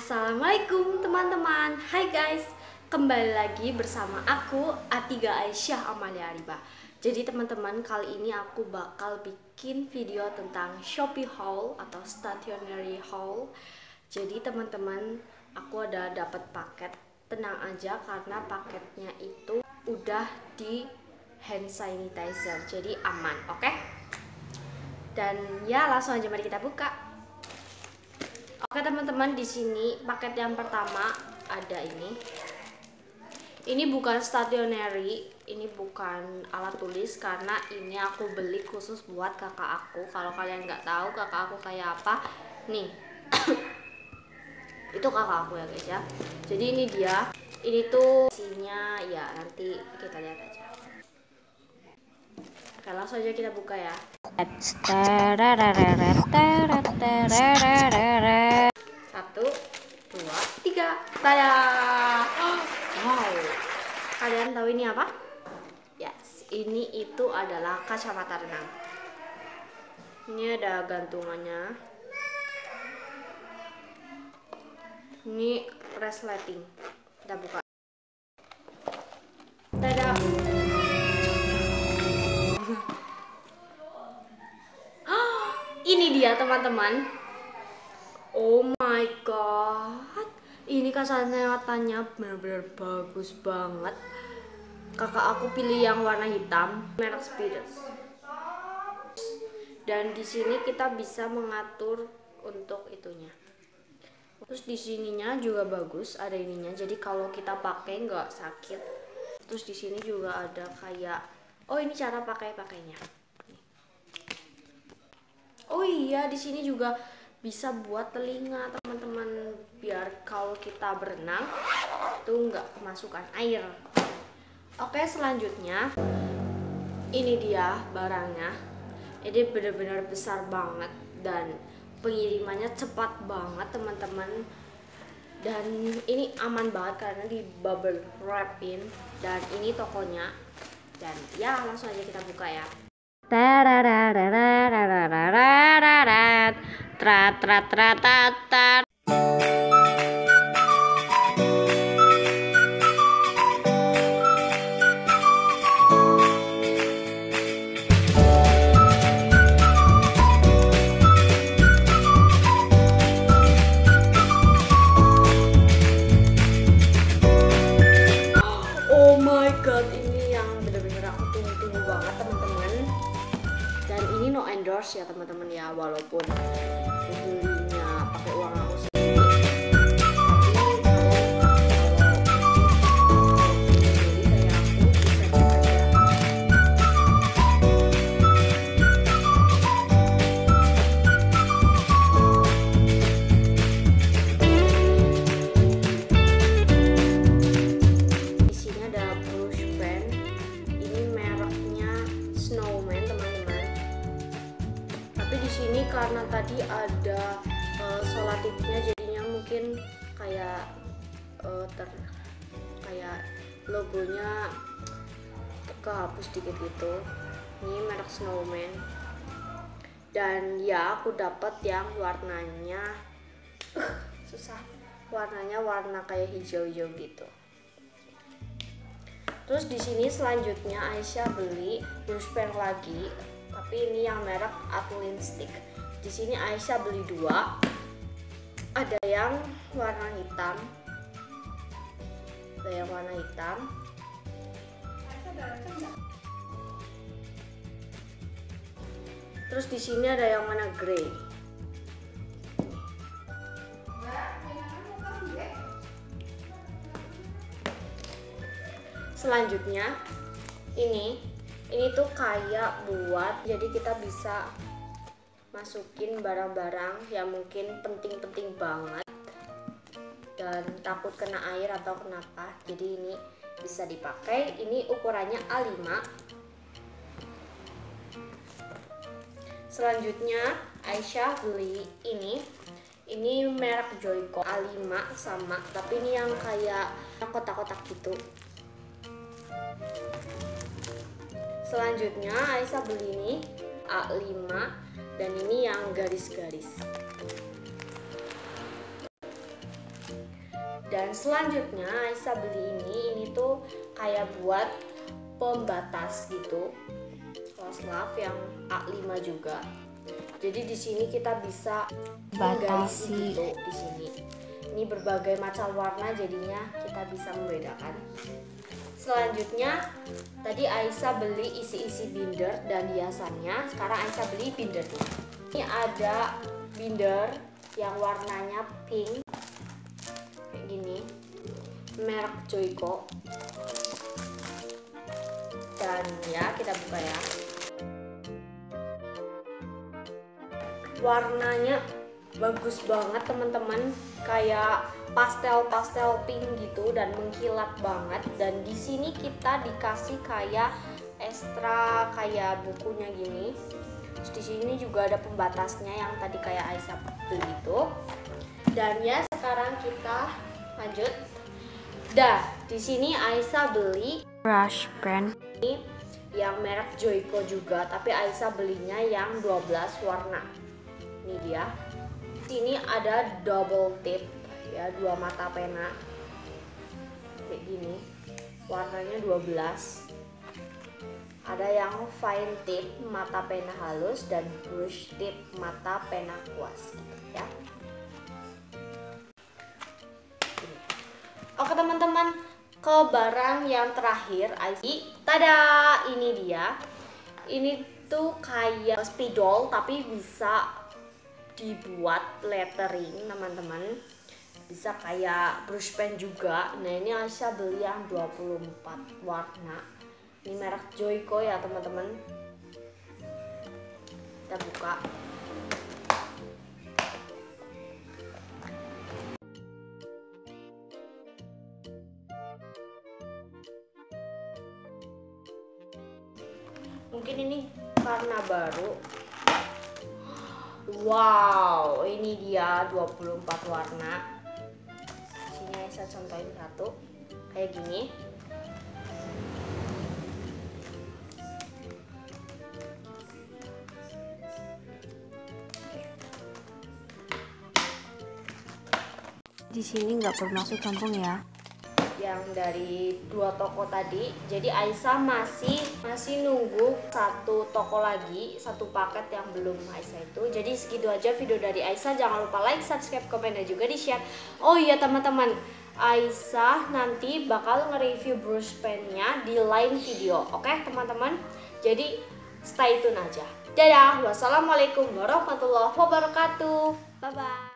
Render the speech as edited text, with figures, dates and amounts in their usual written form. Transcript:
Assalamualaikum teman-teman. Hai guys, kembali lagi bersama aku Atiga Aisyah Amalia Ariba. Jadi teman-teman, kali ini aku bakal bikin video tentang Shopee haul atau stationery haul. Jadi teman-teman, aku ada dapat paket. Tenang aja karena paketnya itu udah di hand sanitizer, jadi aman, oke? Dan ya, langsung aja mari kita buka. Oke teman-teman, di sini paket yang pertama ada ini. Ini bukan stationery, ini bukan alat tulis karena ini aku beli khusus buat kakak aku. Kalau kalian nggak tahu kakak aku kayak apa, nih itu kakak aku ya guys ya. Jadi ini dia, ini tuh isinya ya nanti kita lihat aja. Oke, langsung aja kita buka ya. Satu, dua, tiga, tada! Wow, kalian tahu ini apa? Yes, ini itu adalah kacamata renang. Ini ada gantungannya. Ini resleting. Kita buka. Tada! Ini dia teman-teman. Oh my god, ini kacamatanya benar-benar bagus banget. Kakak aku pilih yang warna hitam, merek Speedos. Dan di sini kita bisa mengatur untuk itunya. Terus di sininya juga bagus, ada ininya. Jadi kalau kita pakai nggak sakit. Terus di sini juga ada kayak, oh ini cara pakainya. Oh iya, di sini juga bisa buat telinga teman-teman, biar kalau kita berenang itu nggak kemasukan air. Oke, selanjutnya ini dia barangnya. Ini benar-benar besar banget dan pengirimannya cepat banget teman-teman. Dan ini aman banget karena di bubble wrapin. Dan ini tokonya. Dan ya, langsung aja kita buka ya. Oh my god, ini yang bener-bener aku tunggu-tunggu banget teman-teman. Dan ini no endorse ya teman-teman ya, walaupun belinya pakai uang aku sendiri. Karena tadi ada solatipnya, jadinya mungkin kayak kayak logonya kehapus dikit gitu. Ini merek Snowman. Dan ya, aku dapat yang warnanya susah. Warnanya warna kayak hijau-hijau gitu. Terus di sini selanjutnya Aisyah beli brush pen lagi, tapi ini yang merek Atlin Stick. Di sini Aisyah beli dua, ada yang warna hitam, terus di sini ada yang warna grey. Selanjutnya ini tuh kayak buat, jadi kita bisa masukin barang-barang yang mungkin penting-penting banget dan takut kena air atau kenapa. Jadi ini bisa dipakai. Ini ukurannya A5. Selanjutnya Aisyah beli ini merek Joyko A5 sama, tapi ini yang kayak kotak-kotak gitu. Selanjutnya Aisyah beli ini A5 dan ini yang garis-garis. Dan selanjutnya Aisyah beli ini tuh kayak buat pembatas gitu, Closelove yang A5 juga. Jadi di sini kita bisa batasi gitu di sini. Ini berbagai macam warna, jadinya kita bisa membedakan. Selanjutnya tadi Aisyah beli isi-isi binder dan hiasannya. Sekarang Aisyah beli bindernya. Ini ada binder yang warnanya pink kayak gini, merek Joico. Dan ya, kita buka ya. Warnanya bagus banget teman-teman, kayak pastel pink gitu dan mengkilat banget. Dan di sini kita dikasih kayak ekstra kayak bukunya gini. Terus di sini juga ada pembatasnya yang tadi kayak Aisyah beli itu. Dan ya, sekarang kita lanjut. Dah, di sini Aisyah beli brush pen ini yang merek Joico juga, tapi Aisyah belinya yang 12 warna. Ini dia. Sini ada double tip ya, 2 mata pena kayak gini, warnanya 12. Ada yang fine tip mata pena halus dan brush tip mata pena kuas gitu ya. Oke teman-teman, ke barang yang terakhir, tada, ini dia. Ini tuh kayak spidol tapi bisa dibuat lettering teman-teman, bisa kayak brush pen juga. Nah ini Aisyah beli yang 24 warna, ini merek Joico ya teman-teman. Kita buka. Mungkin ini karena baru. Wow, ini dia 24 warna. Sini Aisyah contohin satu kayak gini. Di sini nggak bermaksud sombong ya. Yang dari 2 toko tadi. Jadi Aisyah masih nunggu 1 toko lagi, 1 paket yang belum Aisyah itu. Jadi segitu aja video dari Aisyah. Jangan lupa like, subscribe, komen, dan juga di share. Oh iya teman-teman, Aisyah nanti bakal nge-review brush pennya di lain video. Oke teman-teman, jadi stay tune aja. Dadah, wassalamualaikum warahmatullahi wabarakatuh. Bye bye.